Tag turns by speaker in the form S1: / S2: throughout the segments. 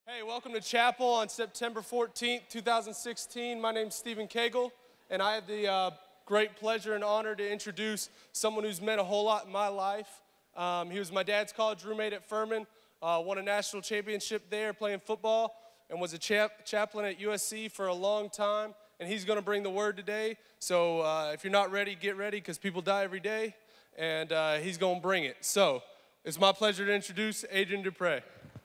S1: Hey, welcome to Chapel on September 14th, 2016. My name's Stephen Cagle, and I had the great pleasure and honor to introduce someone who's meant a whole lot in my life. He was my dad's college roommate at Furman, won a national championship there playing football, and was a chaplain at USC for a long time, and he's going to bring the word today. So if you're not ready, get ready, because people die every day, and he's going to bring it. So it's my pleasure to introduce Adrian Despres.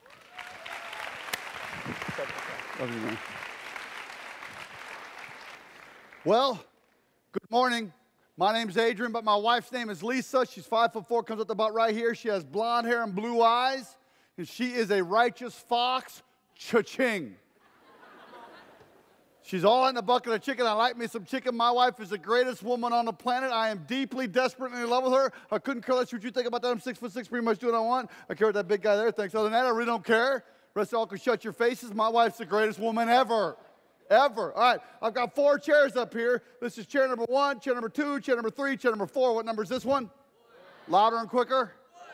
S2: Love you, man. Well, good morning. My name's Adrian, but my wife's name is Lisa. She's 5'4", comes up to about right here. She has blonde hair and blue eyes, and she is a righteous fox. Cha-ching. She's all in the bucket of chicken. I like me some chicken. My wife is the greatest woman on the planet. I am deeply, desperately in love with her. I couldn't care less what you think about that. I'm 6'6", pretty much doing what I want. I care what that big guy there thinks. Other than that, I really don't care. Rest of y'all can shut your faces. My wife's the greatest woman ever. Ever. All right, I've got 4 chairs up here. This is chair number 1, chair number 2, chair number 3, chair number 4. What number is this one? Louder and quicker. 1,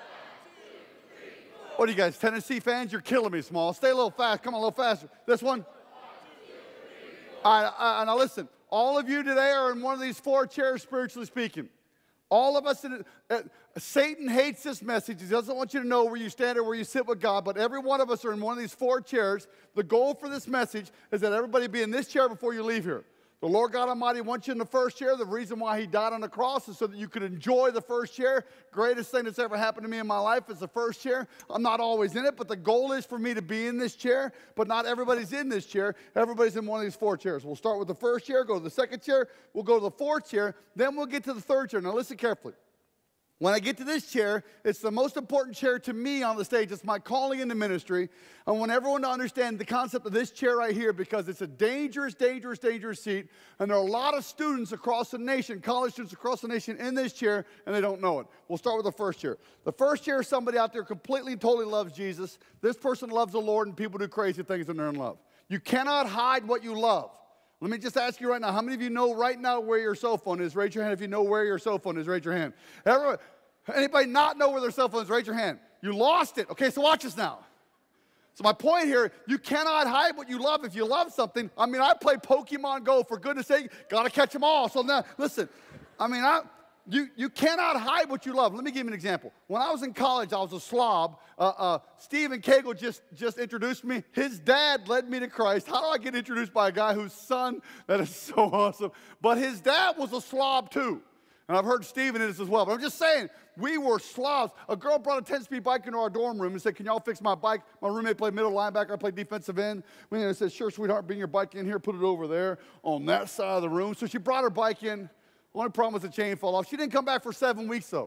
S2: 2, 3, 4. What are you guys, Tennessee fans? You're killing me, Small. Stay a little fast. Come on, a little faster. This one? 1, 2, 3, 4. All right, now listen. All of you today are in one of these 4 chairs, spiritually speaking. All of us, Satan hates this message. He doesn't want you to know where you stand or where you sit with God, but every one of us are in one of these 4 chairs. The goal for this message is that everybody be in this chair before you leave here. The Lord God Almighty wants you in the first chair. The reason why he died on the cross is so that you could enjoy the first chair. Greatest thing that's ever happened to me in my life is the first chair. I'm not always in it, but the goal is for me to be in this chair, but not everybody's in this chair. Everybody's in one of these 4 chairs. We'll start with the first chair, go to the second chair, we'll go to the 4th chair, then we'll get to the 3rd chair. Now listen carefully. When I get to this chair, it's the most important chair to me on the stage. It's my calling into ministry. I want everyone to understand the concept of this chair right here because it's a dangerous, dangerous, dangerous seat. And there are a lot of students across the nation, college students across the nation in this chair, and they don't know it. We'll start with the first chair. The first chair is somebody out there completely and totally loves Jesus. This person loves the Lord, and people do crazy things when they're in love. You cannot hide what you love. Let me just ask you right now, how many of you know right now where your cell phone is? Raise your hand if you know where your cell phone is. Raise your hand. Anybody not know where their cell phone is? Raise your hand. You lost it. Okay, so watch this now. So my point here, you cannot hide what you love if you love something. I mean, I play Pokemon Go, for goodness sake, got to catch them all. So now, listen, I mean, you cannot hide what you love. Let me give you an example. When I was in college, I was a slob. Stephen Cagle just introduced me. His dad led me to Christ. How do I get introduced by a guy whose son, that is so awesome. But his dad was a slob too. And I've heard Stephen in this as well. But I'm just saying, we were slobs. A girl brought a 10-speed bike into our dorm room and said, can y'all fix my bike? My roommate played middle linebacker. I played defensive end. I said, sure, sweetheart, bring your bike in here. Put it over there on that side of the room. So she brought her bike in. Only problem was the chain fell off. She didn't come back for 7 weeks, though.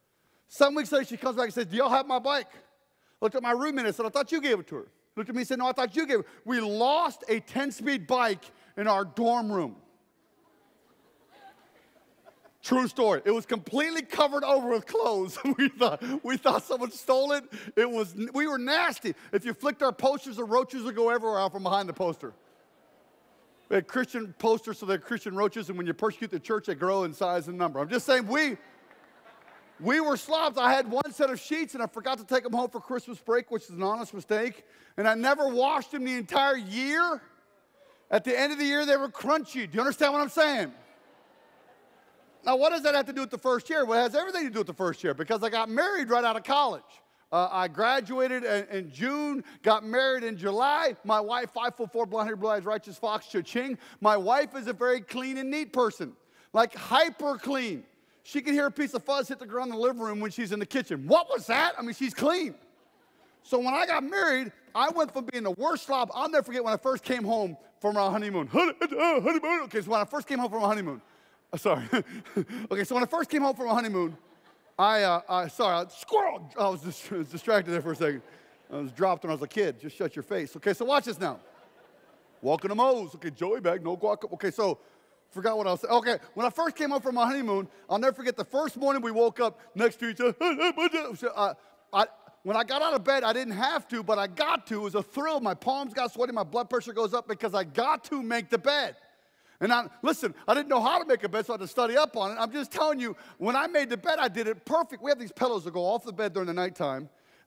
S2: 7 weeks later, she comes back and says, do y'all have my bike? Looked at my roommate and said, I thought you gave it to her. Looked at me and said, no, I thought you gave it. We lost a 10-speed bike in our dorm room. True story. It was completely covered over with clothes. we thought someone stole it. We were nasty. If you flicked our posters, the roaches would go everywhere out from behind the poster. We had Christian posters, so they're Christian roaches, and when you persecute the church, they grow in size and number. I'm just saying, we were slobs. I had 1 set of sheets, and I forgot to take them home for Christmas break, which is an honest mistake. And I never washed them the entire year. At the end of the year, they were crunchy. Do you understand what I'm saying? Now, what does that have to do with the first chair? Well, it has everything to do with the first chair because I got married right out of college. I graduated in June, got married in July. My wife, 5'4", blonde-haired, blue-eyed, righteous fox, cha-ching. My wife is a very clean and neat person, like hyper clean. She can hear a piece of fuzz hit the ground in the living room when she's in the kitchen. What was that? I mean, she's clean. So when I got married, I went from being the worst slob. I'll never forget when I first came home from our honeymoon. Honeymoon. Okay, so when I first came home from a honeymoon, sorry. Okay, so when I first came home from a honeymoon, squirrel. I was distracted there for a second. I was dropped when I was a kid. Just shut your face. Okay, so watch this now. Walking to Moe's. Okay, Joey bag, no guac. Okay, so forgot what I was saying. Okay, when I first came home from my honeymoon, I'll never forget the first morning we woke up next to each other. When I got out of bed, I didn't have to, but I got to. It was a thrill. My palms got sweaty. My blood pressure goes up because I got to make the bed. And listen, I didn't know how to make a bed, so I had to study up on it. I'm just telling you, when I made the bed, I did it perfect. We have these pillows that go off the bed during the nighttime,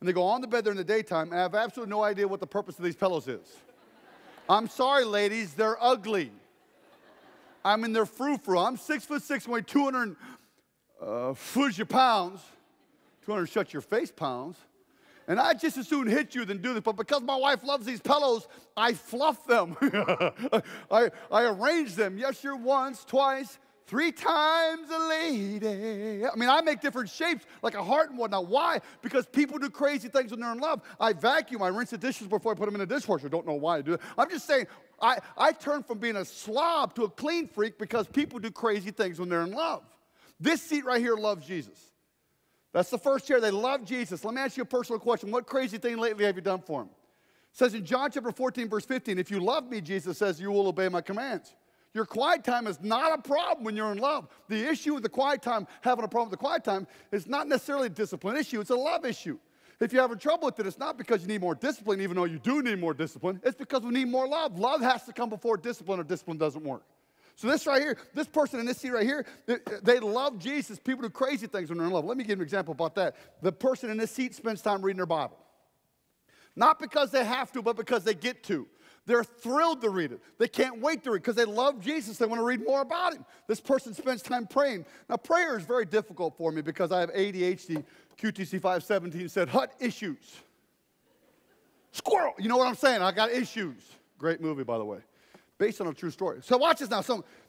S2: And they go on the bed there in the daytime, and I have absolutely no idea what the purpose of these pillows is. I'm sorry, ladies, they're ugly. I mean, they're frou-frou. I'm 6'6", weigh 200 pounds, 200 shut your face pounds. And I just as soon hit you than do this. But because my wife loves these pillows, I fluff them. I arrange them. Yes, you're once, twice, 3 times a lady. I mean, I make different shapes like a heart and whatnot. Why? Because people do crazy things when they're in love. I vacuum. I rinse the dishes before I put them in the dishwasher. Don't know why I do it. I'm just saying, I turn from being a slob to a clean freak because people do crazy things when they're in love. This seat right here loves Jesus. That's the first chair. They love Jesus. Let me ask you a personal question. What crazy thing lately have you done for him? It says in John chapter 14, verse 15, if you love me, Jesus says, you will obey my commands. Your quiet time is not a problem when you're in love. The issue with the quiet time, having a problem with the quiet time, is not necessarily a discipline issue. It's a love issue. If you're having trouble with it, it's not because you need more discipline, even though you do need more discipline. It's because we need more love. Love has to come before discipline, or discipline doesn't work. So this right here, this person in this seat right here, they love Jesus. People do crazy things when they're in love. Let me give you an example about that. The person in this seat spends time reading their Bible. Not because they have to, but because they get to. They're thrilled to read it. They can't wait to read because they love Jesus. They want to read more about him. This person spends time praying. Now, prayer is very difficult for me because I have ADHD. QTC 517 said, hut issues. Squirrel. You know what I'm saying? I got issues. Great movie, by the way. Based on a true story. So watch this now.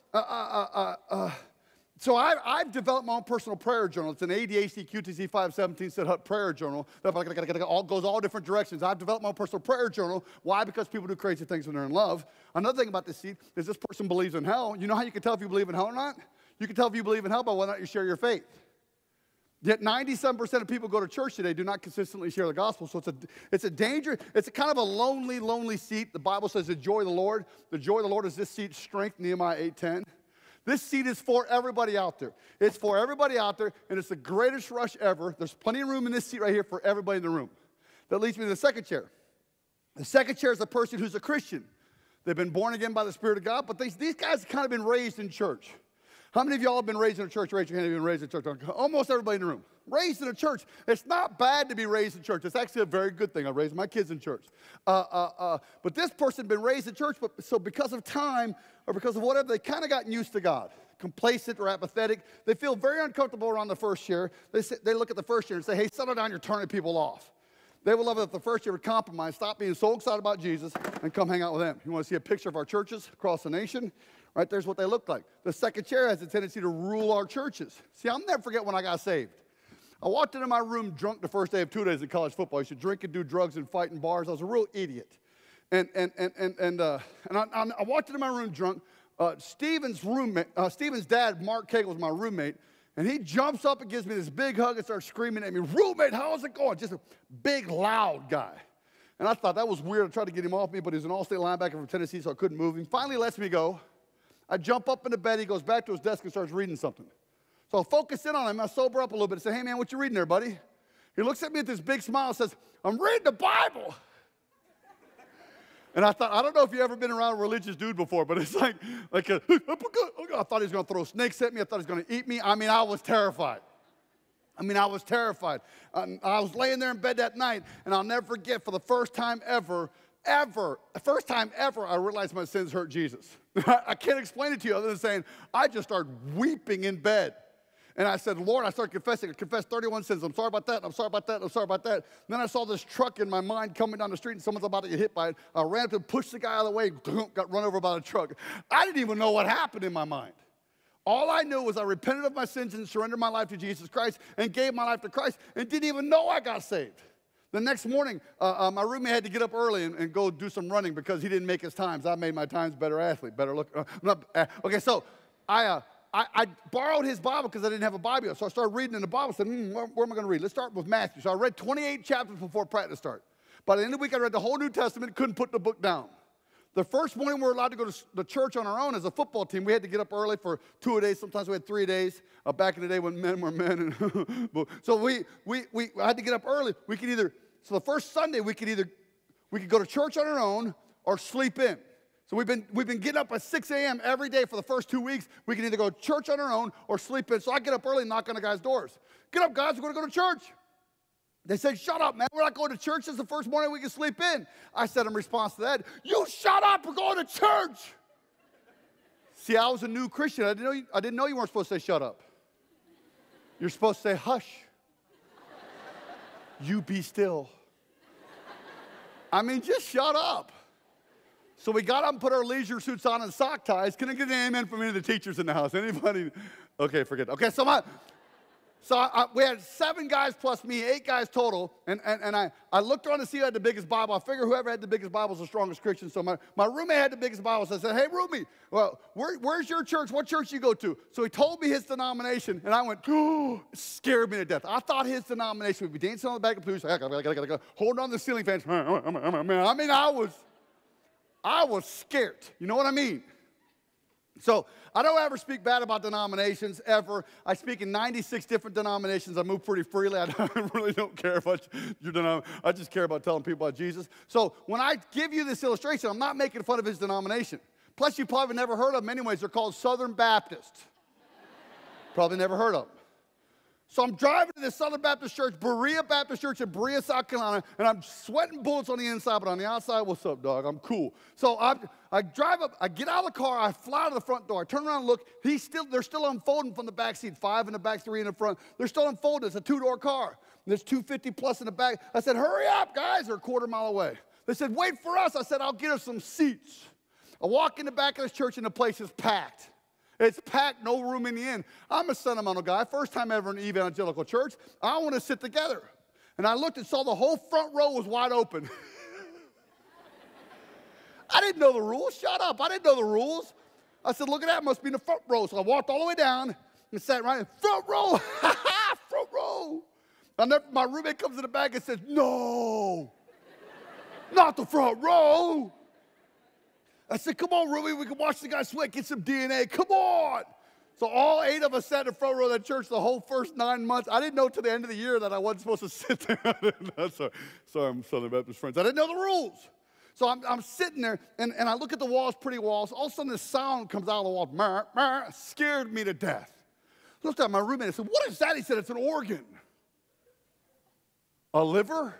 S2: So I've developed my own personal prayer journal. It's an ADHD QTC 517 said hut prayer journal. That goes all different directions. I've developed my own personal prayer journal. Why? Because people do crazy things when they're in love. Another thing about this seat is this person believes in hell. You know how you can tell if you believe in hell or not? You can tell if you believe in hell by whether or not you share your faith. Yet 97% of people go to church today do not consistently share the gospel. So it's a danger. It's a kind of a lonely seat. The Bible says the joy of the Lord. The joy of the Lord is this seat's strength, Nehemiah 8:10. This seat is for everybody out there. It's for everybody out there, and it's the greatest rush ever. There's plenty of room in this seat right here for everybody in the room. That leads me to the second chair. The second chair is a person who's a Christian. They've been born again by the Spirit of God, but these guys have kind of been raised in church. How many of y'all have been raised in a church? Raise your hand if you've been raised in a church. Almost everybody in the room. Raised in a church. It's not bad to be raised in church. It's actually a very good thing. I raised my kids in church. But this person had been raised in church, so because of time or because of whatever, they kind of gotten used to God. Complacent or apathetic. They feel very uncomfortable around the first chair. They look at the first chair and say, hey, settle down, you're turning people off. They would love it if the first chair would compromise, stop being so excited about Jesus, and come hang out with them. You want to see a picture of our churches across the nation? Right, there's what they look like. The second chair has a tendency to rule our churches. See, I'll never forget when I got saved. I walked into my room drunk the first day of 2 days in college football. I used to drink and do drugs and fight in bars. I was a real idiot. And I walked into my room drunk. Stephen's dad, Mark Cagle, was my roommate. And he jumps up and gives me this big hug and starts screaming at me, roommate, how's it going? Just a big, loud guy. And I thought that was weird. I tried to get him off me, but he's an all-state linebacker from Tennessee, so I couldn't move him. Finally, he lets me go. I jump up in the bed. He goes back to his desk and starts reading something. So I focus in on him. I sober up a little bit and say, hey, man, what you reading there, buddy? He looks at me with this big smile and says, I'm reading the Bible. And I thought, I don't know if you've ever been around a religious dude before, but it's like I thought he was going to throw snakes at me. I thought he was going to eat me. I mean, I was terrified. I was laying there in bed that night, and I'll never forget, for the first time ever, I realized my sins hurt Jesus. I can't explain it to you other than saying, I just started weeping in bed. And I said, Lord, I started confessing. I confessed 31 sins. I'm sorry about that. I'm sorry about that. I'm sorry about that. And then I saw this truck in my mind coming down the street, and someone's about to get hit by it. I ran up and pushed the guy out of the way, got run over by the truck. I didn't even know what happened in my mind. All I knew was I repented of my sins and surrendered my life to Jesus Christ and gave my life to Christ and didn't even know I got saved. The next morning, my roommate had to get up early and go do some running because he didn't make his times. I made my times better athlete, better look. Okay, so I borrowed his Bible because I didn't have a Bible. So I started reading in the Bible. I said, where am I going to read? Let's start with Matthew. So I read 28 chapters before practice started. By the end of the week, I read the whole New Testament, couldn't put the book down. The first morning we were allowed to go to the church on our own as a football team. We had to get up early for 2 days. Sometimes we had 3 days. Back in the day when men were men. So we had to get up early. So the first Sunday we could go to church on our own or sleep in. So we've been getting up at 6 a.m. every day for the first 2 weeks. We can either go to church on our own or sleep in. So I get up early and knock on the guys' doors. Get up, guys. We're going to go to church. They said, shut up, man. We're not going to church. This is the first morning we can sleep in. I said in response to that, you shut up. We're going to church. See, I was a new Christian. I didn't know you weren't supposed to say shut up. You're supposed to say hush. You be still. I mean, just shut up. So we got up and put our leisure suits on and sock ties. Can I get an amen from any of the teachers in the house? Anybody? Okay, forget it. Okay, we had 7 guys plus me, 8 guys total, and I looked around to see who had the biggest Bible. I figured whoever had the biggest Bible was the strongest Christian. So my roommate had the biggest Bible. So I said, hey, roommate, well, where's your church? What church do you go to? So he told me his denomination, and I went, oh, it scared me to death. I thought his denomination would be dancing on the back of the blues, holding on to the ceiling fans. I mean, I was scared. You know what I mean? So I don't ever speak bad about denominations, ever. I speak in 96 different denominations. I move pretty freely. I really don't care about your denomination. I just care about telling people about Jesus. So when I give you this illustration, I'm not making fun of his denomination. Plus, you probably never heard of them anyways. They're called Southern Baptist. Probably never heard of them. So I'm driving to this Southern Baptist church, Berea Baptist Church in Berea, South Carolina, and I'm sweating bullets on the inside, but on the outside, what's up, dog? I'm cool. So I drive up, I get out of the car, I fly to the front door, I turn around and look, they're still unfolding from the back seat, 5 in the back, 3 in the front. They're still unfolding. It's a 2-door car. There's 250 plus in the back. I said, hurry up, guys. They're a quarter mile away. They said, wait for us. I said, I'll get us some seats. I walk in the back of this church, and the place is packed. It's packed, no room in the inn. I'm a sentimental guy. First time ever in an evangelical church. I want to sit together. And I looked and saw the whole front row was wide open. I didn't know the rules. Shut up. I didn't know the rules. I said, look at that. Must be in the front row. So I walked all the way down and sat right in front row. Front row. My roommate comes in the back and says, no, not the front row. I said, come on, Ruby, we can watch the guy sweat, get some DNA. Come on. So all 8 of us sat in the front row of that church the whole first 9 months. I didn't know till the end of the year that I wasn't supposed to sit there. Sorry, I'm Southern Baptist friends. I didn't know the rules. So I'm sitting there, and I look at the walls, pretty walls. All of a sudden, this sound comes out of the wall. Meh, meh, scared me to death. I looked at my roommate and said, what is that? He said, it's an organ. A liver?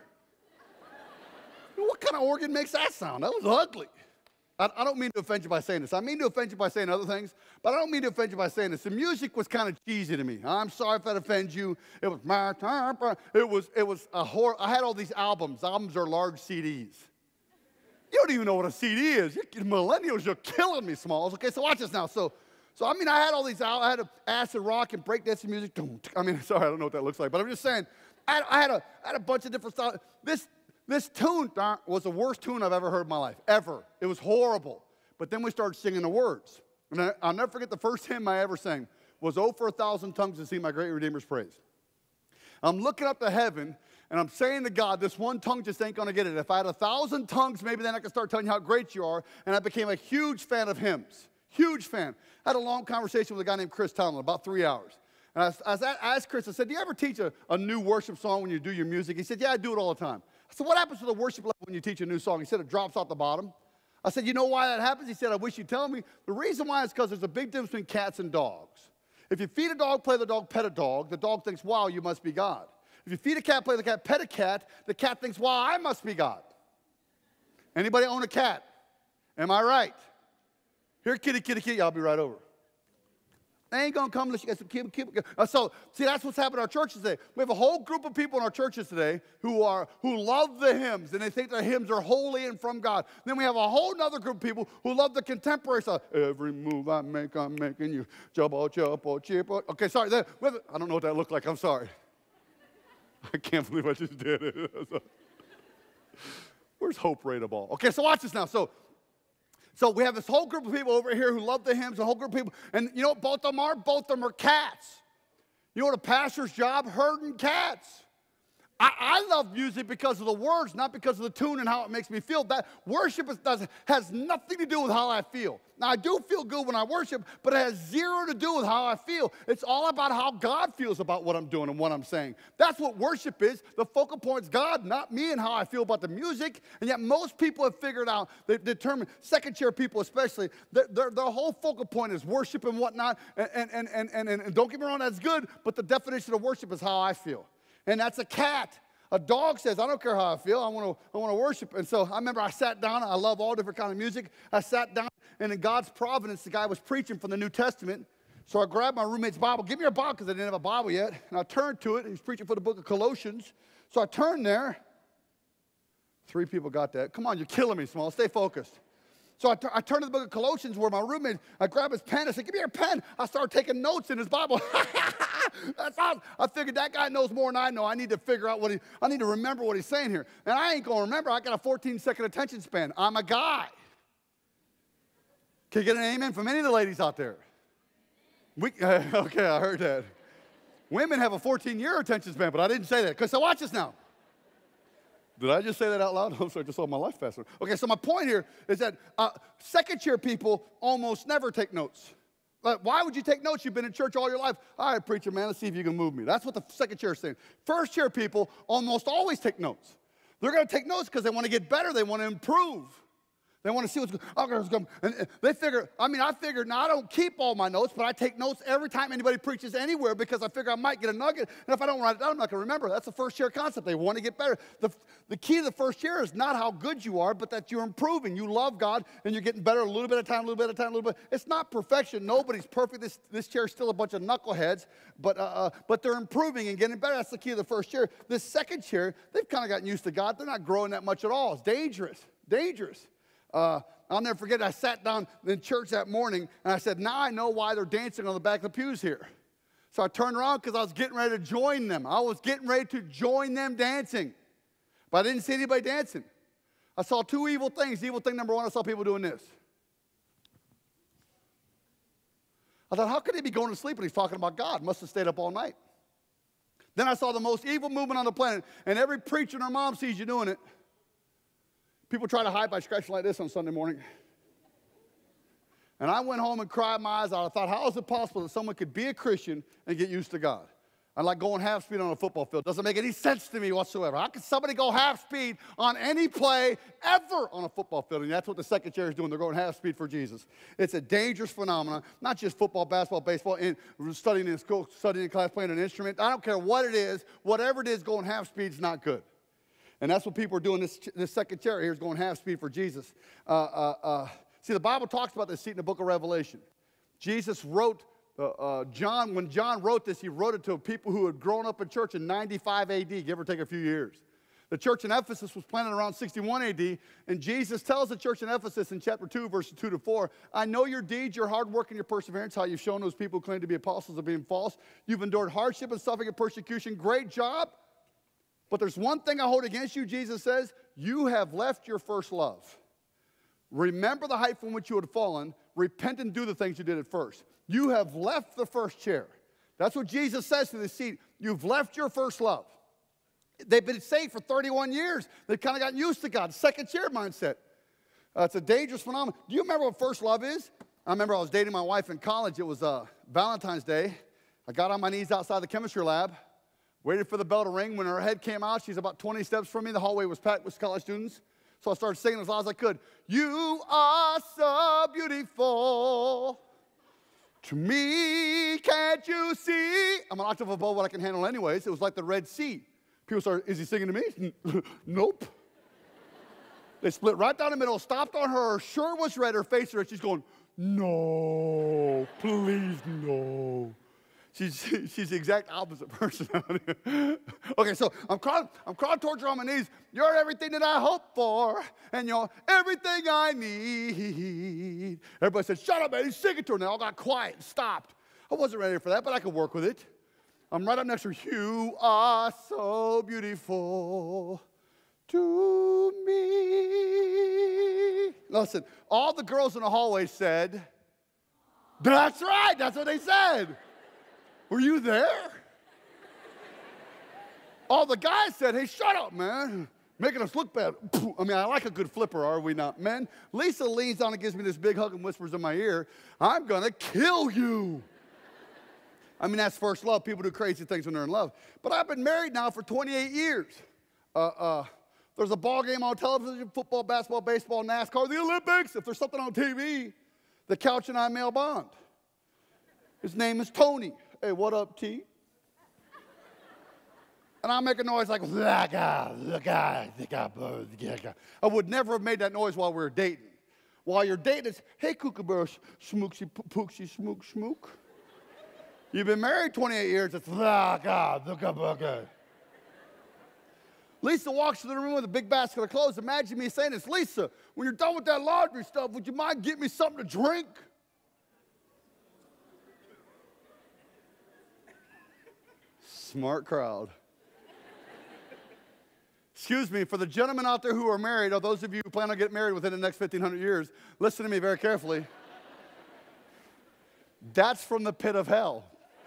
S2: What kind of organ makes that sound? That was ugly. I don't mean to offend you by saying this. I mean to offend you by saying other things, but I don't mean to offend you by saying this. The music was kind of cheesy to me. I'm sorry if that offends you. It was a horror. I had all these albums. Albums are large CDs. You don't even know what a CD is. Millennials, you're killing me, Smalls. Okay, so watch this now. So I mean, I had all these albums. I had acid rock and breakdancing music. I mean, sorry, I don't know what that looks like, but I'm just saying, I had a bunch of different styles. This tune was the worst tune I've ever heard in my life, ever. It was horrible. But then we started singing the words. And I'll never forget the first hymn I ever sang was, "Oh, for 1,000 tongues to sing my great Redeemer's praise." I'm looking up to heaven, and I'm saying to God, this one tongue just ain't going to get it. If I had 1,000 tongues, maybe then I could start telling you how great you are. And I became a huge fan of hymns. Huge fan. I had a long conversation with a guy named Chris Tomlin, about 3 hours. And I asked Chris, I said, do you ever teach a new worship song when you do your music? He said, yeah, I do it all the time. I said, what happens to the worship level when you teach a new song? He said, it drops out the bottom. I said, you know why that happens? He said, I wish you'd tell me. The reason why is because there's a big difference between cats and dogs. If you feed a dog, play the dog, pet a dog, the dog thinks, wow, you must be God. If you feed a cat, play the cat, pet a cat, the cat thinks, wow, I must be God. Anybody own a cat? Am I right? Here, kitty, kitty, kitty, I'll be right over. They ain't going to come unless you get some keep. So, see, that's what's happened in our churches today. We have a whole group of people in our churches today who love the hymns, and they think the hymns are holy and from God. Then we have a whole other group of people who love the contemporary stuff. Every move I make, I'm making you. Jumbo, jumbo, chip. Okay, sorry. I don't know what that looked like. I'm sorry. I can't believe I just did it. Where's Hope Radaball? Okay, so watch this now. So we have this whole group of people over here who love the hymns, a whole group of people. And you know what both of them are? Both of them are cats. You know what a pastor's job? Herding cats. I love music because of the words, not because of the tune and how it makes me feel. That worship has nothing to do with how I feel. Now, I do feel good when I worship, but it has zero to do with how I feel. It's all about how God feels about what I'm doing and what I'm saying. That's what worship is. The focal point is God, not me and how I feel about the music. And yet most people have figured out, they've determined, second chair people especially, their whole focal point is worship and whatnot. And don't get me wrong, that's good, but the definition of worship is how I feel. And that's a cat. A dog says, I don't care how I feel, I want to worship. And so I remember I sat down. I love all different kind of music. I sat down, and in God's providence, the guy was preaching from the New Testament. So I grabbed my roommate's Bible. Give me your Bible, because I didn't have a Bible yet. And I turned to it. He was preaching for the book of Colossians. So I turned there. 3 people got that. Come on, you're killing me, Small. Stay focused. So I turned to the book of Colossians where my roommate, I grabbed his pen. I said, give me your pen. I started taking notes in his Bible. That's awesome. I figured that guy knows more than I know. I need to figure out I need to remember what he's saying here. And I ain't going to remember. I got a 14-second attention span. I'm a guy. Can you get an amen from any of the ladies out there? Okay, I heard that. Women have a 14-year attention span, but I didn't say that. So watch this now. Did I just say that out loud? I'm sorry, I just saw my life faster. Okay, so my point here is that second-chair people almost never take notes. Why would you take notes? You've been in church all your life. All right, preacher, man, let's see if you can move me. That's what the second chair is saying. First-chair people almost always take notes. They're going to take notes because they want to get better. They want to improve. They want to see what's going on. And they figure, I figured, now I don't keep all my notes, but I take notes every time anybody preaches anywhere because I figure I might get a nugget. And if I don't write it down, I'm not going to remember. That's the first chair concept. They want to get better. The key to the first chair is not how good you are, but that you're improving. You love God, and you're getting better a little bit at a time, a little bit at a time, a little bit. It's not perfection. Nobody's perfect. This chair is still a bunch of knuckleheads, but they're improving and getting better. That's the key of the first chair. This second chair, they've kind of gotten used to God. They're not growing that much at all. It's dangerous, dangerous. I'll never forget, I sat down in church that morning, and I said, now I know why they're dancing on the back of the pews here. So I turned around because I was getting ready to join them. I was getting ready to join them dancing. But I didn't see anybody dancing. I saw 2 evil things. Evil thing number 1, I saw people doing this. I thought, how could he be going to sleep when he's talking about God? Must have stayed up all night. Then I saw the most evil movement on the planet, and every preacher and their mom sees you doing it. People try to hide by scratching like this on Sunday morning. And I went home and cried my eyes out. I thought, how is it possible that someone could be a Christian and get used to God? I like going half speed on a football field. Doesn't make any sense to me whatsoever. How could somebody go half speed on any play ever on a football field? And that's what the second chair is doing. They're going half speed for Jesus. It's a dangerous phenomenon, not just football, basketball, baseball, and studying in school, studying in class, playing an instrument. I don't care what it is. Whatever it is, going half speed is not good. And that's what people are doing. This second chair here is going half speed for Jesus. See, the Bible talks about this seat in the book of Revelation. Jesus wrote, when John wrote this, he wrote it to people who had grown up in church in 95 AD, give or take a few years. The church in Ephesus was planted around 61 AD, and Jesus tells the church in Ephesus in chapter 2, verses 2 to 4, I know your deeds, your hard work, and your perseverance, how you've shown those people who claim to be apostles of being false. You've endured hardship and suffering and persecution. Great job. But there's one thing I hold against you, Jesus says, you have left your first love. Remember the height from which you had fallen. Repent and do the things you did at first. You have left the first chair. That's what Jesus says to the seat. You've left your first love. They've been saved for 31 years. They've kind of gotten used to God. Second chair mindset. It's a dangerous phenomenon. Do you remember what first love is? I remember I was dating my wife in college. It was Valentine's Day. I got on my knees outside the chemistry lab. Waited for the bell to ring. When her head came out, she's about 20 steps from me. The hallway was packed with college students. So I started singing as loud as I could. You are so beautiful to me, can't you see? I'm an octave above what I can handle anyways. It was like the Red Sea. People started, is he singing to me? Nope. They split right down the middle, stopped on her. Her shirt was red, her face red. She's going, no, please, no. She's the exact opposite personality. Okay, so I'm crawling towards her on my knees. You're everything that I hope for, and you're everything I need. Everybody said, shut up, man. He's singing to her. And they all got quiet and stopped. I wasn't ready for that, but I could work with it. I'm right up next to her. You are so beautiful to me. Listen, all the girls in the hallway said, that's right. That's what they said. Were you there? All the guys said, hey, shut up, man. Making us look bad. I mean, I like a good flipper, are we not, men? Lisa leans down and gives me this big hug and whispers in my ear, I'm going to kill you. I mean, that's first love. People do crazy things when they're in love. But I've been married now for 28 years. There's a ball game on television, football, basketball, baseball, NASCAR, the Olympics. If there's something on TV, the couch and I mail bond. His name is Tony. Hey, what up, T? and I make a noise like, I would never have made that noise while we were dating. While you're dating, it's, hey, kookaburra, smooksy, pooksy, smook, smook. You've been married 28 years, it's, Lisa walks into the room with a big basket of clothes. Imagine me saying this, Lisa, when you're done with that laundry stuff, would you mind getting me something to drink? Smart crowd. Excuse me, for the gentlemen out there who are married, or those of you who plan on getting married within the next 1,500 years, listen to me very carefully. That's from the pit of hell.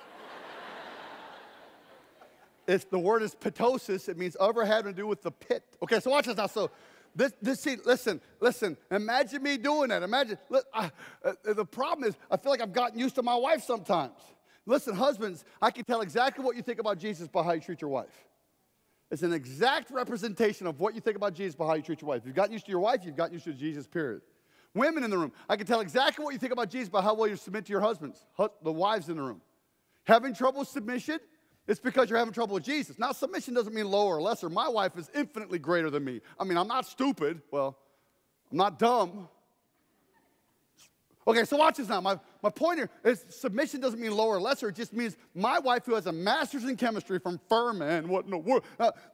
S2: The word is pitosis. It means ever having to do with the pit. Okay, so watch this now. So see, listen. Imagine me doing that. Imagine. The problem is I feel like I've gotten used to my wife sometimes. Listen, husbands, I can tell exactly what you think about Jesus by how you treat your wife. It's an exact representation of what you think about Jesus by how you treat your wife. If you've gotten used to your wife, you've gotten used to Jesus, period. Women in the room, I can tell exactly what you think about Jesus by how well you submit to your husbands, the wives in the room. Having trouble with submission, it's because you're having trouble with Jesus. Now, submission doesn't mean lower or lesser. My wife is infinitely greater than me. I mean, I'm not stupid. Well, I'm not dumb. Okay, so watch this now. My point here is submission doesn't mean lower or lesser. It just means my wife, who has a master's in chemistry from Furman, what in the world?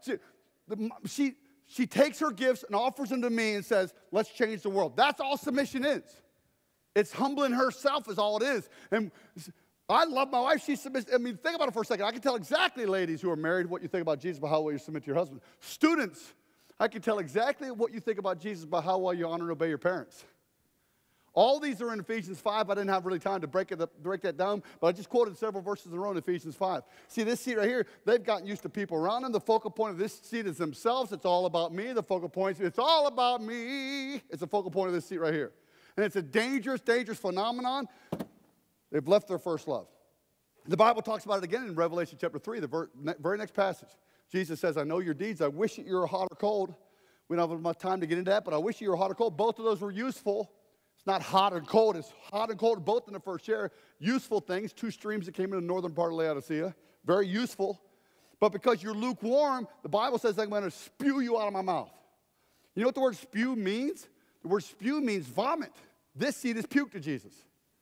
S2: She takes her gifts and offers them to me and says, let's change the world. That's all submission is. It's humbling herself is all it is. And I love my wife. She submits. I mean, think about it for a second. I can tell exactly, ladies who are married, what you think about Jesus by how well you submit to your husband. Students, I can tell exactly what you think about Jesus by how well you honor and obey your parents. All these are in Ephesians 5. I didn't have really time to break that down, but I just quoted several verses in a row in Ephesians 5. See, this seat right here, they've gotten used to people around them. The focal point of this seat is themselves. It's all about me. The focal point, it's all about me. It's the focal point of this seat right here. And it's a dangerous, dangerous phenomenon. They've left their first love. The Bible talks about it again in Revelation chapter 3, the very next passage. Jesus says, I know your deeds. I wish that you were hot or cold. We don't have much time to get into that, but I wish you were hot or cold. Both of those were useful. It's not hot and cold. It's hot and cold both in the first share. Useful things, 2 streams that came in the northern part of Laodicea. Very useful. But because you're lukewarm, the Bible says I'm going to spew you out of my mouth. You know what the word spew means? The word spew means vomit. This seed is puke to Jesus.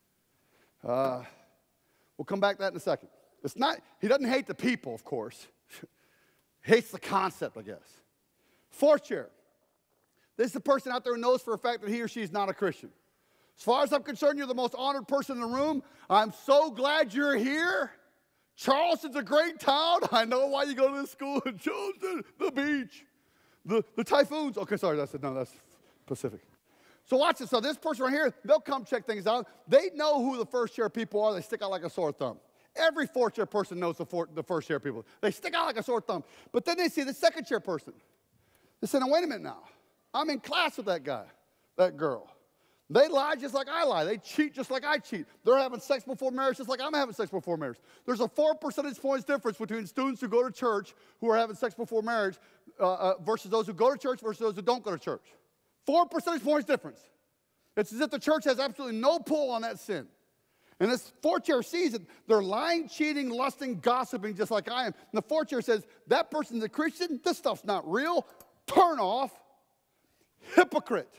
S2: We'll come back to that in a second. It's not, he doesn't hate the people, of course. Hates the concept, I guess. 4th chair. This is the person out there who knows for a fact that he or she is not a Christian. As far as I'm concerned, you're the most honored person in the room. I'm so glad you're here. Charleston's a great town. I know why you go to this school in Charleston, the beach, the typhoons. Okay, sorry, that's Pacific. So watch this. So this person right here, they'll come check things out. They know who the first chair people are. They stick out like a sore thumb. Every 4th chair person knows the first chair people. They stick out like a sore thumb. But then they see the 2nd chair person. They say, now wait a minute now. I'm in class with that guy, that girl. They lie just like I lie. They cheat just like I cheat. They're having sex before marriage just like I'm having sex before marriage. There's a 4 percentage points difference between students who go to church who are having sex before marriage versus those who go to church versus those who don't go to church. 4 percentage points difference. It's as if the church has absolutely no pull on that sin. And this 4th chair sees it. They're lying, cheating, lusting, gossiping just like I am. And the 4th chair says, that person's a Christian. This stuff's not real. Turn off. Hypocrite.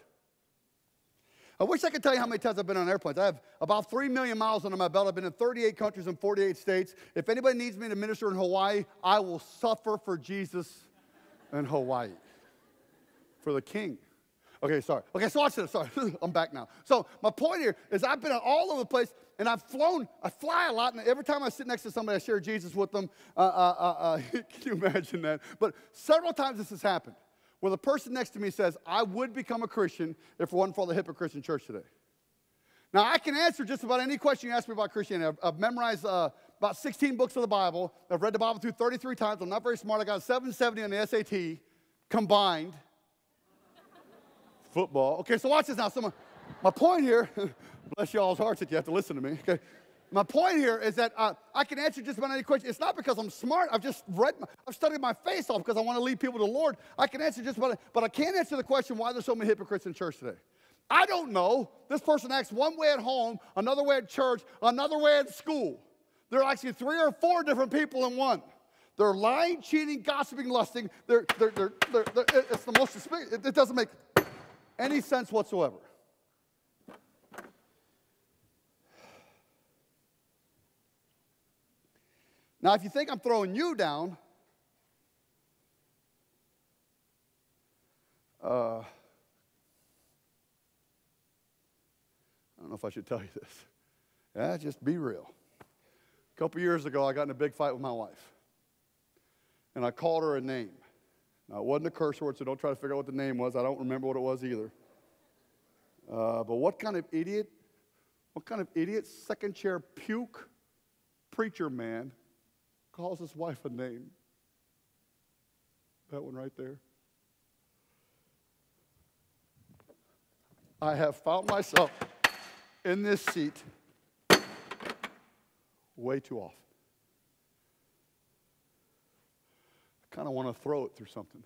S2: I wish I could tell you how many times I've been on airplanes. I have about 3 million miles under my belt. I've been in 38 countries and 48 states. If anybody needs me to minister in Hawaii, I will suffer for Jesus in Hawaii. For the king. Okay, sorry. Okay, so watch this. Sorry, I'm back now. So my point here is I've been all over the place, and I've flown. I fly a lot, and every time I sit next to somebody, I share Jesus with them. Can you imagine that? But several times this has happened, where the person next to me says, I would become a Christian if it wasn't for the hypocrites in church today. Now, I can answer just about any question you ask me about Christianity. I've memorized about 16 books of the Bible. I've read the Bible through 33 times. I'm not very smart. I got a 770 on the SAT combined. Football. Okay, so watch this now. So my point here, bless y'all's hearts that you have to listen to me, okay? My point here is that I can answer just about any question. It's not because I'm smart. I've just I've studied my face off because I want to lead people to the Lord. I can answer just about it, but I can't answer the question why there's so many hypocrites in church today. I don't know. This person acts one way at home, another way at church, another way at school. There are actually 3 or 4 different people in one. They're lying, cheating, gossiping, lusting. It's the most despicable. It doesn't make any sense whatsoever. Now, if you think I'm throwing you down, I don't know if I should tell you this. Yeah, just be real. A couple years ago, I got in a big fight with my wife. And I called her a name. Now, it wasn't a curse word, so don't try to figure out what the name was. I don't remember what it was either. But what kind of idiot, second chair puke preacher man calls his wife a name? That one right there. I have found myself in this seat way too often. I kind of want to throw it through something.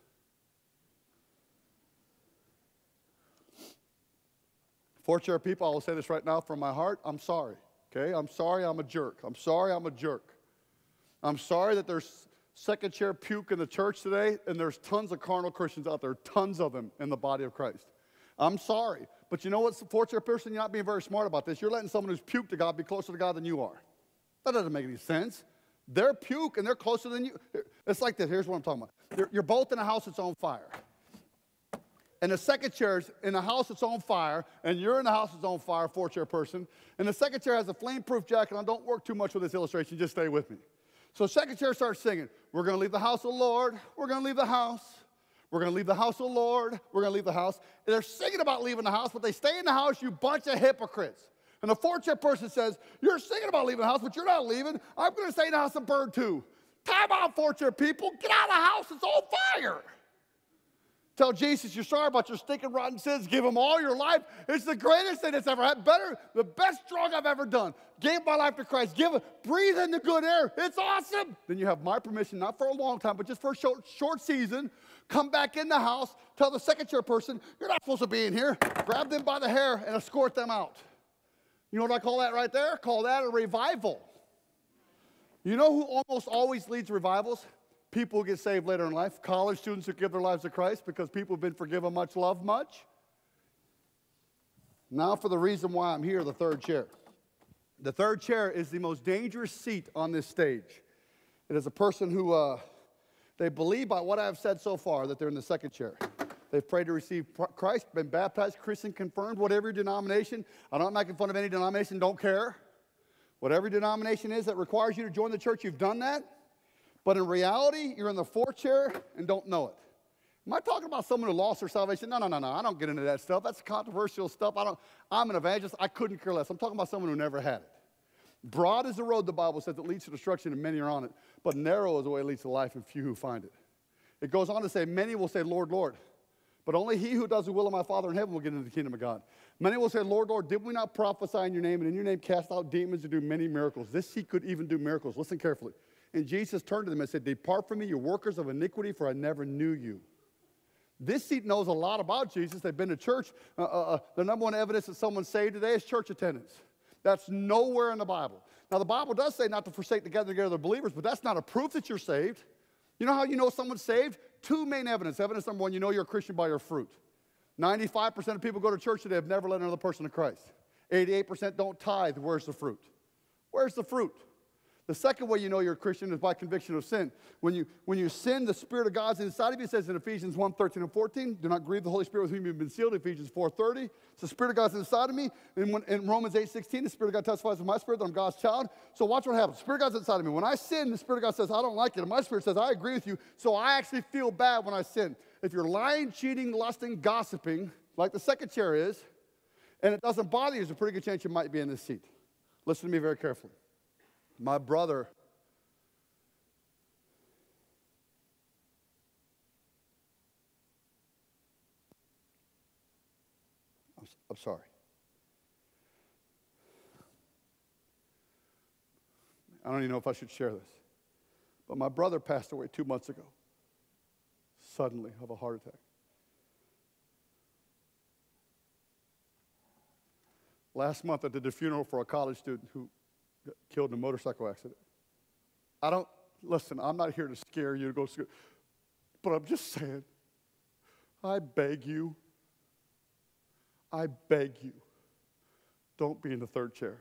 S2: Four-chair people, I will say this right now from my heart, I'm sorry, okay? I'm sorry I'm a jerk. I'm sorry I'm a jerk. I'm sorry that there's second-chair puke in the church today, and there's tons of carnal Christians out there, tons of them in the body of Christ. I'm sorry. But you know what, four-chair person, you're not being very smart about this. You're letting someone who's puked to God be closer to God than you are. That doesn't make any sense. They're puke, and they're closer than you. It's like this. Here's what I'm talking about. You're both in a house that's on fire. And the second chair's in a house that's on fire, and you're in a house that's on fire, four-chair person. And the second chair has a flame-proof jacket. And don't work too much with this illustration. Just stay with me. So second chair starts singing, we're going to leave the house of the Lord. We're going to leave the house. We're going to leave the house of the Lord. We're going to leave the house. And they're singing about leaving the house, but they stay in the house, you bunch of hypocrites. And the four-chair person says, you're singing about leaving the house, but you're not leaving. I'm going to stay in the house and burn too. Time out, four-chair people. Get out of the house. It's on fire. Tell Jesus you're sorry about your stinking rotten sins. Give him all your life. It's the greatest thing that's ever happened. The best drug I've ever done. Gave my life to Christ. Breathe in the good air. It's awesome. Then you have my permission, not for a long time, but just for a short season. Come back in the house. Tell the second chair person, you're not supposed to be in here. Grab them by the hair and escort them out. You know what I call that right there? Call that a revival. You know who almost always leads revivals? People who get saved later in life. College students who give their lives to Christ because people have been forgiven much, loved much. Now for the reason why I'm here, the third chair. The third chair is the most dangerous seat on this stage. It is a person who, they believe by what I've said so far that they're in the second chair. They've prayed to receive Christ, been baptized, Christian, confirmed, whatever your denomination. I'm not making fun of any denomination, don't care. Whatever denomination is that requires you to join the church, you've done that. But in reality, you're in the fourth chair and don't know it. Am I talking about someone who lost their salvation? No. I don't get into that stuff. That's controversial stuff. I'm an evangelist. I couldn't care less. I'm talking about someone who never had it. Broad is the road, the Bible says, that leads to destruction, and many are on it. But narrow is the way that leads to life, and few who find it. It goes on to say, many will say, Lord, Lord. But only he who does the will of my Father in heaven will get into the kingdom of God. Many will say, Lord, Lord, did we not prophesy in your name, and in your name cast out demons and do many miracles? This seat could even do miracles. Listen carefully. And Jesus turned to them and said, depart from me, you workers of iniquity, for I never knew you. This seat knows a lot about Jesus. They've been to church. The number one evidence that someone's saved today is church attendance. That's nowhere in the Bible. Now, the Bible does say not to forsake the gathering together of believers, but that's not a proof that you're saved. You know how you know someone's saved? Two main evidence. Evidence number one, you know you're a Christian by your fruit. 95% of people go to church today have never led another person to Christ. 88% don't tithe. Where's the fruit? Where's the fruit? The second way you know you're a Christian is by conviction of sin. When you sin, the Spirit of God's inside of you. It says in Ephesians 1:13 and 14, do not grieve the Holy Spirit with whom you've been sealed. Ephesians 4:30. So the Spirit of God's inside of me. And in Romans 8:16, the Spirit of God testifies with my spirit that I'm God's child. So watch what happens. The Spirit of God's inside of me. When I sin, the Spirit of God says, I don't like it. And my spirit says, I agree with you. So I actually feel bad when I sin. If you're lying, cheating, lusting, gossiping, like the second chair is, and it doesn't bother you, there's a pretty good chance you might be in this seat. Listen to me very carefully. My brother, I'm sorry. I don't even know if I should share this. But my brother passed away 2 months ago, suddenly, of a heart attack. Last month I did a funeral for a college student who got killed in a motorcycle accident. I listen, I'm not here to scare you to go school, but I'm just saying, I beg you, don't be in the third chair.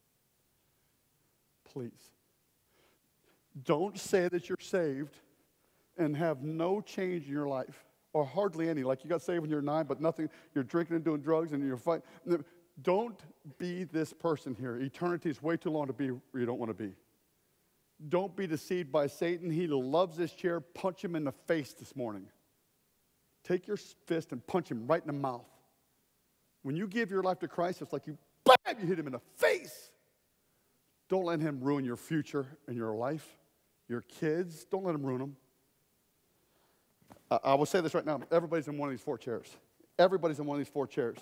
S2: Please. Don't say that you're saved and have no change in your life, or hardly any. Like you got saved when you're 9, but nothing, you're drinking and doing drugs and you're fighting. Don't be this person here. Eternity is way too long to be where you don't want to be. Don't be deceived by Satan. He loves this chair. Punch him in the face this morning. Take your fist and punch him right in the mouth. When you give your life to Christ, it's like you hit him in the face. Don't let him ruin your future and your life, your kids. Don't let him ruin them. I will say this right now. Everybody's in one of these 4 chairs. Everybody's in one of these 4 chairs.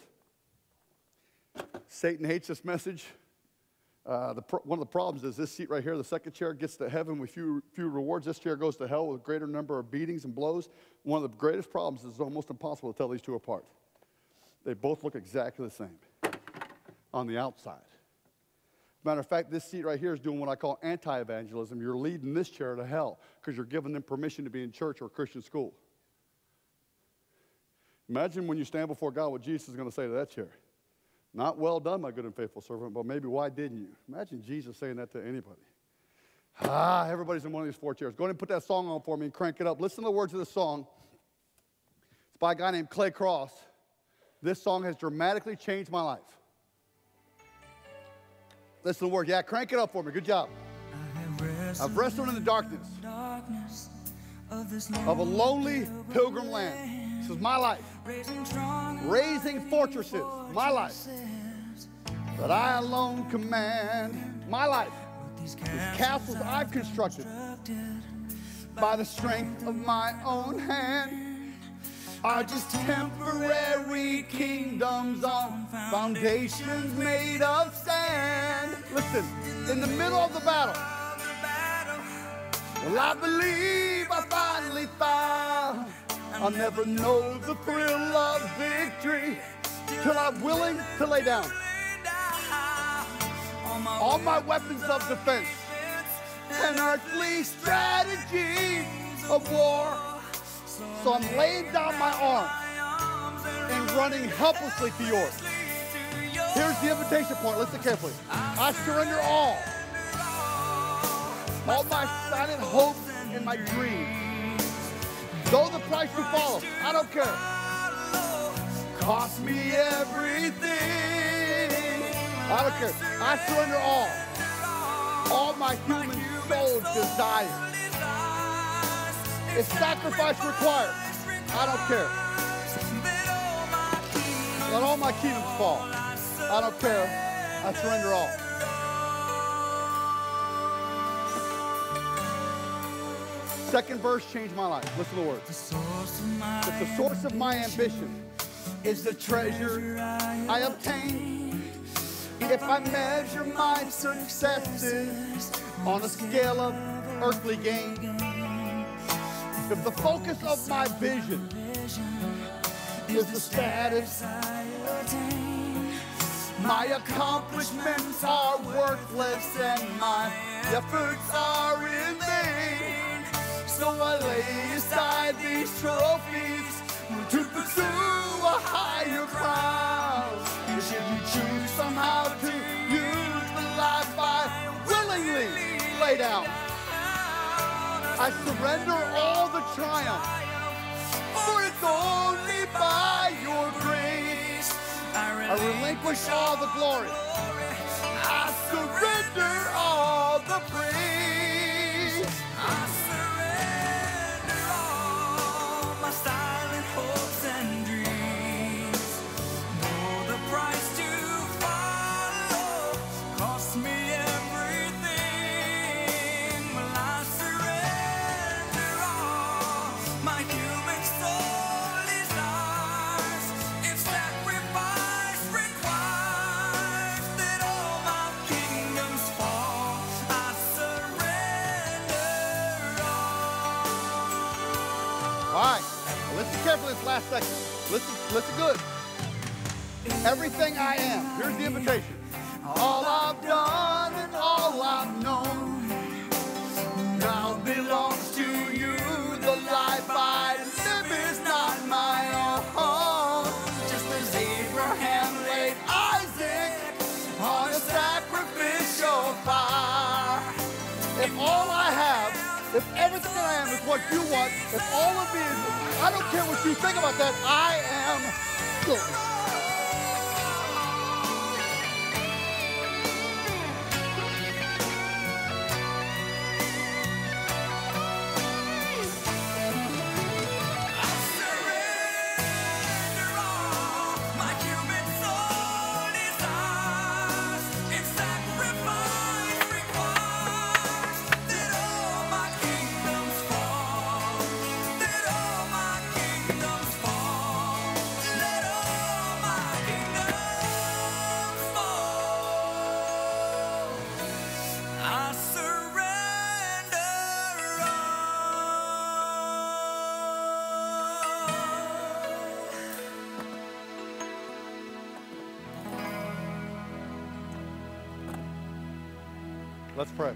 S2: Satan hates this message. One of the problems is this seat right here, the second chair, gets to heaven with few rewards. This chair goes to hell with a greater number of beatings and blows. One of the greatest problems is it's almost impossible to tell these two apart. They both look exactly the same on the outside. Matter of fact, this seat right here is doing what I call anti-evangelism. You're leading this chair to hell because you're giving them permission to be in church or Christian school. Imagine when you stand before God what Jesus is going to say to that chair. Not well done, my good and faithful servant, but maybe why didn't you? Imagine Jesus saying that to anybody. Everybody's in one of these 4 chairs. Go ahead and put that song on for me and crank it up. Listen to the words of this song. It's by a guy named Clay Cross. This song has dramatically changed my life. Listen to the words. Yeah, crank it up for me. Good job. I've wrestled in the darkness of a lonely pilgrim land. This is my life. Raising fortresses. My life. That I alone command. My life. These castles I've constructed by the strength of my own hand are just temporary kingdoms on foundations made of sand. Listen, in the middle of the battle, well, I believe I finally found I'll never know the thrill of victory till I'm willing to lay down all my weapons of defense and earthly strategies of war. So I'm laying down my arms and running helplessly to yours. Here's the invitation point. Listen carefully. I surrender all my silent hopes and my dreams. Though the price you follow, I don't care. Cost me everything. I don't care. I surrender all my human soul desires. If sacrifice required, I don't care. Let all my kingdoms fall. I don't care. I surrender all. Second verse changed my life. Listen to the words. If the source of my ambition is the treasure I obtain, if I measure my successes on a scale of earthly gain, if the focus of my vision is the status I attain, my accomplishments are worthless and my efforts are in vain. So I lay aside these trophies to pursue a higher crown. Should you choose somehow to use the life I willingly lay down, I surrender all the triumph, for it's only by your grace I relinquish all the glory. I surrender all the praise. I surrender all my silent hopes and dreams. Though the price to follow cost me everything, well, I surrender all my human soul desires. If sacrifice requires that all my kingdoms fall, I surrender all. All right, listen carefully this last section. Listen good. Everything I am, here's the invitation. All I've done and all I've known, now what you want. If all of me is, I don't care what you think about that. I am good. Let's pray.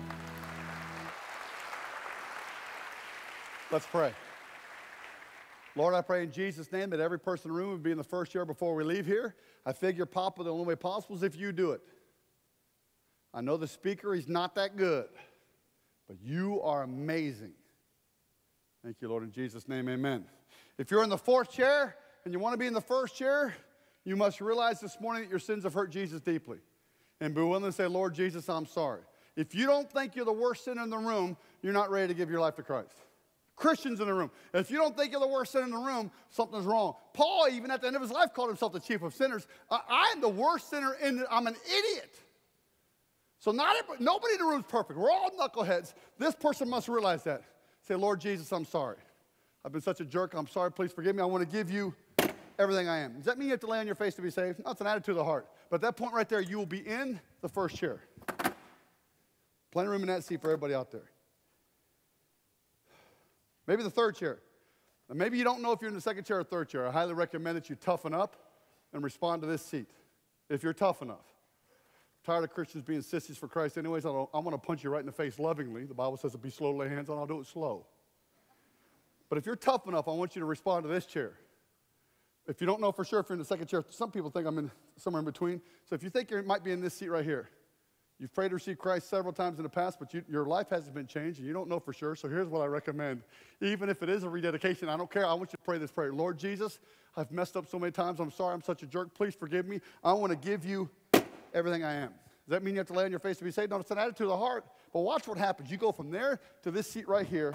S2: Let's pray. Lord, I pray in Jesus' name that every person in the room would be in the first chair before we leave here. I figure, Papa, the only way possible is if you do it. I know the speaker, he's not that good, but you are amazing. Thank you, Lord, in Jesus' name, amen. If you're in the fourth chair and you want to be in the first chair, you must realize this morning that your sins have hurt Jesus deeply. And be willing to say, Lord Jesus, I'm sorry. If you don't think you're the worst sinner in the room, you're not ready to give your life to Christ. Christians in the room, if you don't think you're the worst sinner in the room, something's wrong. Paul, even at the end of his life, called himself the chief of sinners. I'm the worst sinner I'm an idiot. So nobody in the room is perfect. We're all knuckleheads. This person must realize that. Say, Lord Jesus, I'm sorry. I've been such a jerk. I'm sorry. Please forgive me. I want to give you everything I am. Does that mean you have to lay on your face to be saved? No, it's an attitude of the heart. But at that point right there, you will be in the first chair. Plenty of room in that seat for everybody out there. Maybe the third chair. Now, maybe you don't know if you're in the second chair or third chair. I highly recommend that you toughen up and respond to this seat if you're tough enough. I'm tired of Christians being sissies for Christ anyways. I'm going to punch you right in the face lovingly. The Bible says to be slow to lay hands on. I'll do it slow. But if you're tough enough, I want you to respond to this chair. If you don't know for sure if you're in the second chair, some people think I'm in somewhere in between. So if you think you might be in this seat right here, you've prayed to receive Christ several times in the past, but your life hasn't been changed, and you don't know for sure. So here's what I recommend. Even if it is a rededication, I don't care. I want you to pray this prayer. Lord Jesus, I've messed up so many times. I'm sorry. I'm such a jerk. Please forgive me. I want to give you everything I am. Does that mean you have to lay on your face to be saved? No, it's an attitude of the heart. But watch what happens. You go from there to this seat right here.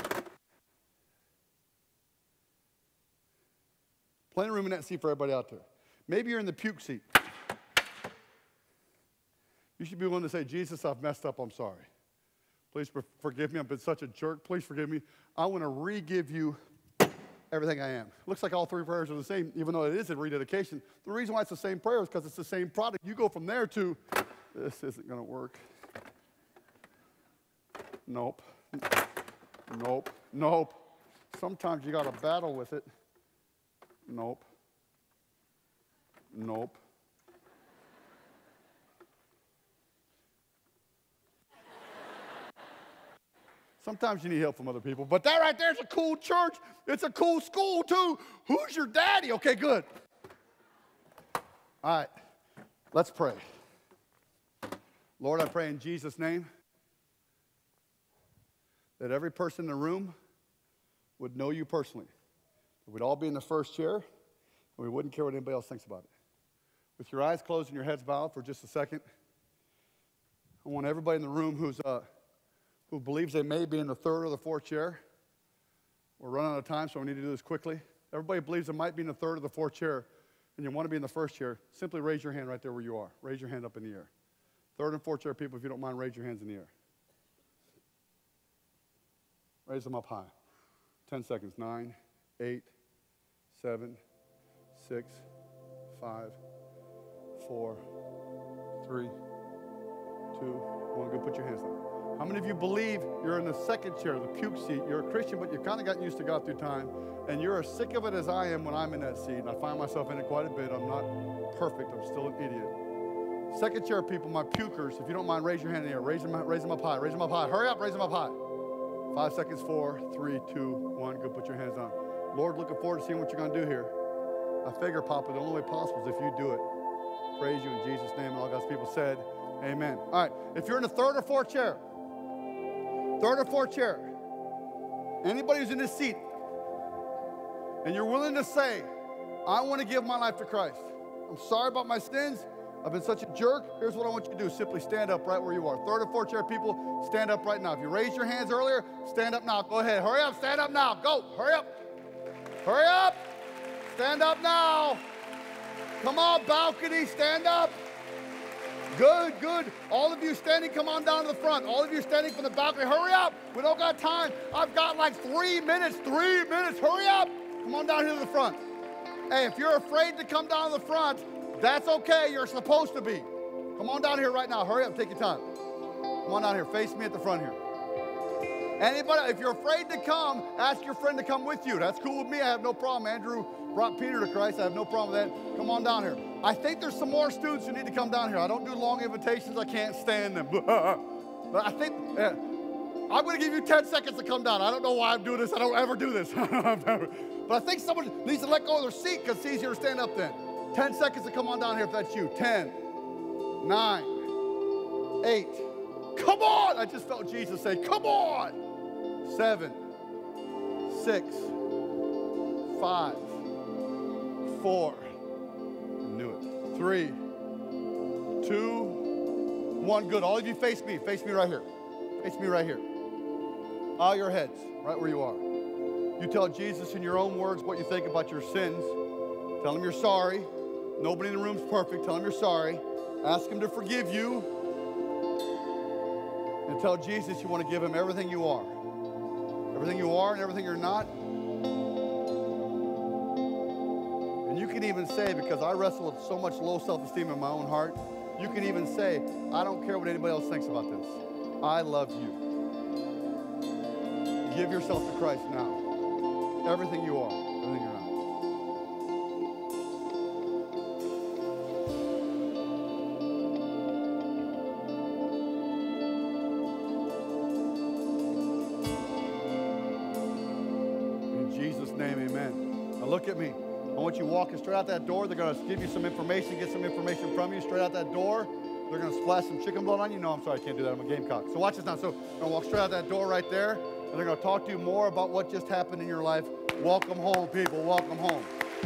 S2: Plenty of room in that seat for everybody out there. Maybe you're in the puke seat. You should be willing to say, Jesus, I've messed up. I'm sorry. Please forgive me. I've been such a jerk. Please forgive me. I want to re-give you everything I am. Looks like all three prayers are the same, even though it is a rededication. The reason why it's the same prayer is because it's the same product. You go from there to, this isn't going to work. Nope. Nope. Nope. Sometimes you got to battle with it. Nope. Nope. Sometimes you need help from other people. But that right there is a cool church. It's a cool school, too. Who's your daddy? Okay, good. All right. Let's pray. Lord, I pray in Jesus' name that every person in the room would know you personally. That we'd all be in the first chair, and we wouldn't care what anybody else thinks about it. With your eyes closed and your heads bowed for just a second, I want everybody in the room who believes they may be in the third or the fourth chair. We're running out of time, so we need to do this quickly. Everybody believes they might be in the third or the fourth chair, and you want to be in the first chair, simply raise your hand right there where you are. Raise your hand up in the air. Third and fourth chair people, if you don't mind, raise your hands in the air. Raise them up high. 10 seconds. 9, 8, 7, 6, 5, 4, 3, 2, 1. Go put your hands down. How many of you believe you're in the second chair, the puke seat? You're a Christian, but you've kind of gotten used to God through time, and you're as sick of it as I am when I'm in that seat, and I find myself in it quite a bit. I'm not perfect. I'm still an idiot. Second chair people, my pukers, if you don't mind, raise your hand in the air. Raise them up high. Raise them up high. Hurry up. Raise them up high. 5 seconds. 4, 3, 2, 1. Go put your hands down. Lord, looking forward to seeing what you're going to do here. I figure, Papa, the only way possible is if you do it. Praise you in Jesus' name. And all God's people said, amen. All right. If you're in the third or fourth chair, Anybody who's in this seat and you're willing to say, I want to give my life to Christ. I'm sorry about my sins. I've been such a jerk. Here's what I want you to do. Simply stand up right where you are. Third or fourth chair people, stand up right now. If you raised your hands earlier, stand up now. Go ahead. Hurry up. Stand up now. Go. Hurry up. Hurry up. Stand up now. Come on, balcony. Stand up. Good, good. All of you standing, come on down to the front. All of you standing from the balcony, hurry up. We don't got time. I've got like 3 minutes. 3 minutes. Hurry up. Come on down here to the front. Hey, if you're afraid to come down to the front, that's okay. You're supposed to be. Come on down here right now. Hurry up. Take your time. Come on down here. Face me at the front here. Anybody, if you're afraid to come, ask your friend to come with you. That's cool with me. I have no problem. Andrew brought Peter to Christ. I have no problem with that. Come on down here. I think there's some more students who need to come down here. I don't do long invitations. I can't stand them. But I think, I'm going to give you 10 seconds to come down. I don't know why I'm doing this. I don't ever do this. But I think someone needs to let go of their seat because it's easier to stand up then. 10 seconds to come on down here if that's you. 10, 9, 8. Come on! I just felt Jesus say, come on! 7, 6, 5, 4. I knew it. 3, 2, 1. Good. All of you face me. Face me right here. Face me right here. Bow your heads right where you are. You tell Jesus in your own words what you think about your sins. Tell him you're sorry. Nobody in the room's perfect. Tell him you're sorry. Ask him to forgive you. And tell Jesus you want to give him everything you are. Everything you are and everything you're not. And you can even say, because I wrestle with so much low self-esteem in my own heart, you can even say, I don't care what anybody else thinks about this. I love you. Give yourself to Christ now. Everything you are, everything you're not. In Jesus' name, amen. Now look at me. I want you walking straight out that door. They're going to give you some information, get some information from you straight out that door. They're going to splash some chicken blood on you. No, I'm sorry, I can't do that. I'm a gamecock. So watch this now. So I'm going to walk straight out that door right there. And they're going to talk to you more about what just happened in your life. Welcome home, people. Welcome home.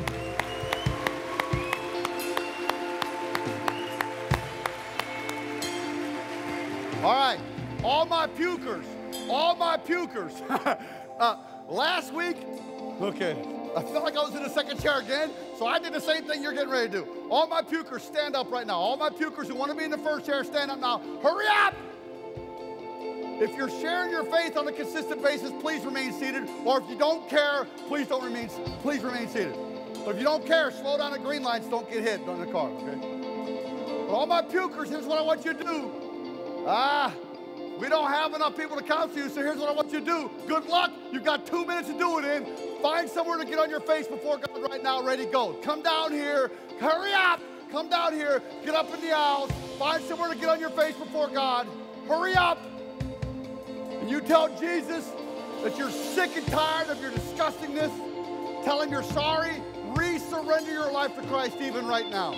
S2: All right. All my pukers. All my pukers. Last week, okay, I felt like I was in the second chair again, so I did the same thing you're getting ready to do. All my pukers, stand up right now. All my pukers who want to be in the first chair, stand up now. Hurry up! If you're sharing your faith on a consistent basis, please remain seated. Or if you don't care, please remain seated. But if you don't care, slow down at green lights, don't get hit in the car, okay? But all my pukers, here's what I want you to do. We don't have enough people to counsel you, so here's what I want you to do. Good luck. You've got 2 minutes to do it in. Find somewhere to get on your face before God right now, ready, go. Come down here. Hurry up. Come down here. Get up in the aisles. Find somewhere to get on your face before God. Hurry up. And you tell Jesus that you're sick and tired of your disgustingness. Tell him you're sorry. Re-surrender your life to Christ even right now.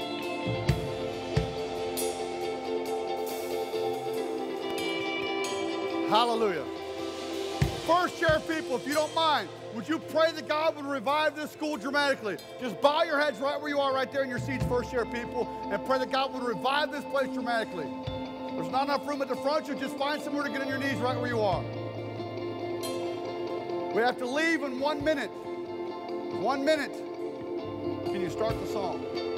S2: Hallelujah. First chair people, if you don't mind, would you pray that God would revive this school dramatically? Just bow your heads right where you are, right there in your seats, first chair people, and pray that God would revive this place dramatically. There's not enough room at the front, so just find somewhere to get on your knees right where you are. We have to leave in 1 minute. 1 minute. Can you start the song?